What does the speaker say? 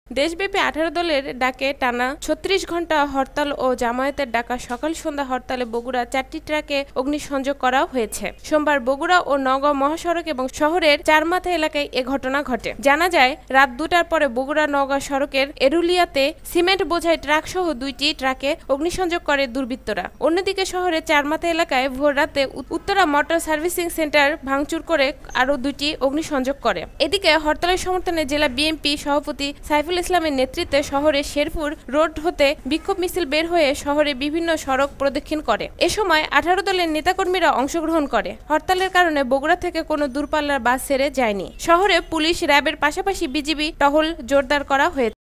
দেশব্যাপী ১৮ দলের ডাকে টানা ৩৬ ঘণ্টা হরতাল ও জামায়াতের ডাকা সকাল সন্ধ্যা হরতালে বগুড়া ৪টি ট্রাকে অগ্নিসংযোগ করা হয়েছে। সোমবার বগুড়া ও নওগাঁ মহাসড়ক এবং শহরের চারমাথা এলাকায় এ ঘটনা ঘটে। জানা যায়, রাত ২টার পরে বগুড়া নওগাঁ সড়কের এরুলিয়াতে সিমেন্ট বোঝাই ট্রাকসহ ২টি ট্রাকে অগ্নিসংযোগ করে দুর্বৃত্তরা। অন্যদিকে শহরের চারমাথা এলাকায় ভোররাতে উত্তরা মোটর সার্ভিসিং সেন্টার ভাঙচুর করে আরও ২টি অগ্নিসংযোগ করে। এদিকে হরতালের সমর্থনে জেলা বিএনপি সভাপতি সাইফুল ইসলামের নেতৃত্বে শহরের শেরপুর রোড হতে বিক্ষোভ মিছিল বের হয়ে শহরে বিভিন্ন সড়ক প্রদক্ষিণ করে। এ সময় ১৮ দলের নেতাকর্মীরা অংশগ্রহণ করে। হরতালের কারণে বগুড়া থেকে কোনো দূরপাল্লার বাস ছেড়ে যায়নি। শহরে পুলিশ, র্যাবের পাশাপাশি বিজিবি টহল জোরদার করা হয়েছে।